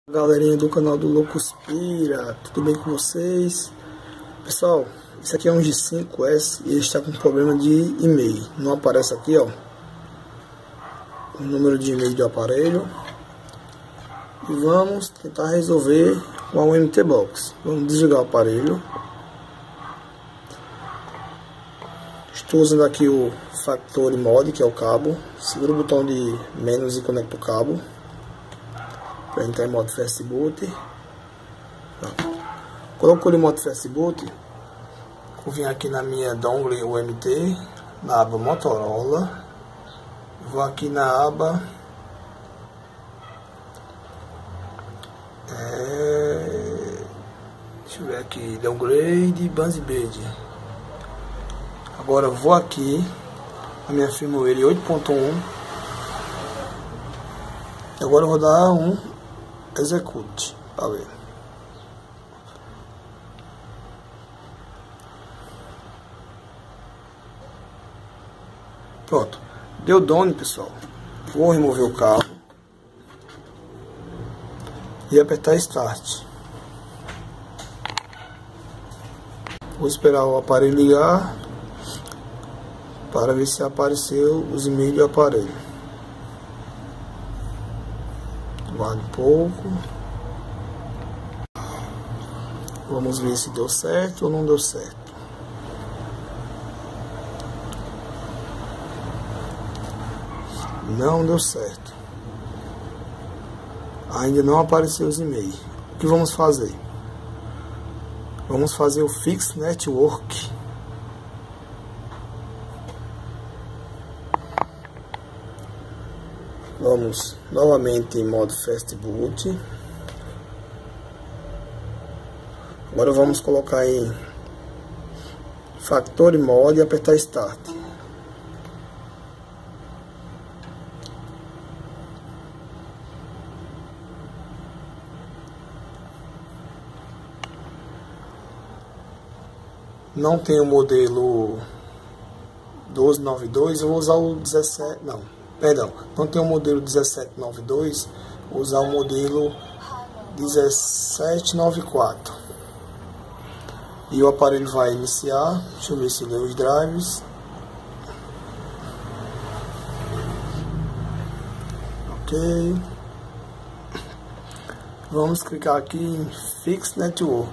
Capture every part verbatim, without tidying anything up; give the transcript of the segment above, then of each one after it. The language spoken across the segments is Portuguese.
Galerinha do canal do Loucospira, tudo bem com vocês? Pessoal, esse aqui é um G cinco S e ele está com problema de e-mail. Não aparece aqui, ó, o número de e-mail do aparelho. E vamos tentar resolver com a U M T Box. Vamos desligar o aparelho. Estou usando aqui o Factory Mod, que é o cabo. Segura o botão de menos e conecta o cabo para entrar em modo Fast Boot. Colocou o modo Fast Boot, vou vir aqui na minha dongle U M T, na aba Motorola, vou aqui na aba é, deixa eu ver aqui, downgrade, Bandbed. Agora vou aqui na minha firmware oito ponto um. Agora eu vou dar um execute para ver. Pronto, deu done, pessoal. Vou remover o cabo e apertar start. Vou esperar o aparelho ligar para ver se apareceu os e-mails do aparelho. Guarda um pouco. Vamos ver se deu certo ou não deu certo. Não deu certo. Ainda não apareceu os e-mails. O que vamos fazer? Vamos fazer o Fix Network. Vamos novamente em modo Fast Boot. Agora vamos colocar em Factory Mod e apertar Start. Não tem o modelo doze noventa e dois, eu vou usar o dezessete, não. Perdão, não tem o modelo dezessete noventa e dois, vou usar o modelo dezessete noventa e quatro. E o aparelho vai iniciar. Deixa eu ver se lê os drives. Ok. Vamos clicar aqui em Fix Network.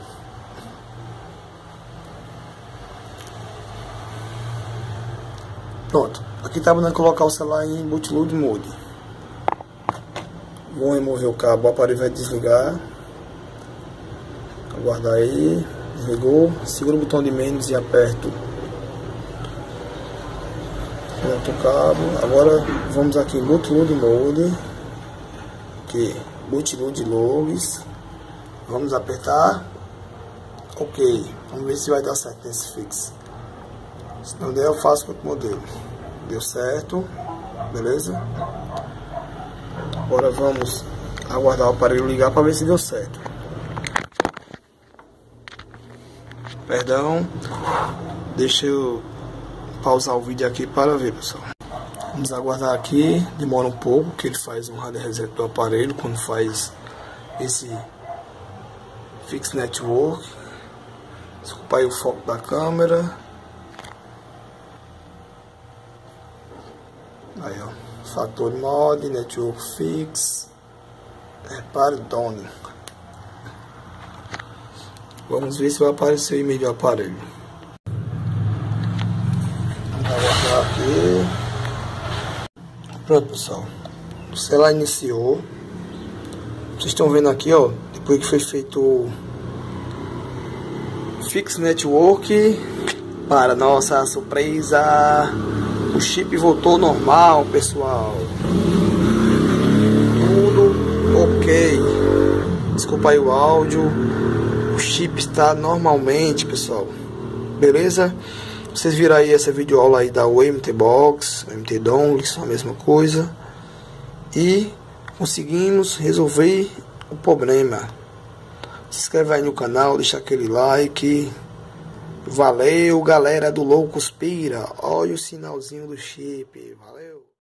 Pronto. Aqui está mandando colocar o celular em Bootload Mode. Vou remover o cabo, o aparelho vai desligar. Aguardar aí. Desligou. Segura o botão de menos e aperto. Conecto o cabo. Agora vamos aqui em Bootload Mode. Aqui, Bootload Logs. Vamos apertar. Ok. Vamos ver se vai dar certo nesse fix. Se não der, eu faço com outro modelo. Deu certo, beleza? Agora vamos aguardar o aparelho ligar para ver se deu certo. Perdão, deixa eu pausar o vídeo aqui para ver, pessoal. Vamos aguardar aqui, demora um pouco, que ele faz um hard reset do aparelho quando faz esse Fix Network. Desculpa aí o foco da câmera. Aí, ó, Factory Mod, Network Fix, repare Done. Vamos ver se vai aparecer o e-mail do aparelho. Vamos aguardar aqui. Pronto, pessoal. O celular iniciou. Vocês estão vendo aqui, ó, depois que foi feito o Fix Network, para nossa surpresa, o chip voltou normal, pessoal. Tudo ok. Desculpa aí o áudio. O chip está normalmente, pessoal. Beleza? Vocês viram aí essa videoaula aí da U M T Box, U M T Dongle, são a mesma coisa. E conseguimos resolver o problema. Se inscreve aí no canal, deixa aquele like. Valeu, galera do Loucospira. Olha o sinalzinho do chip. Valeu.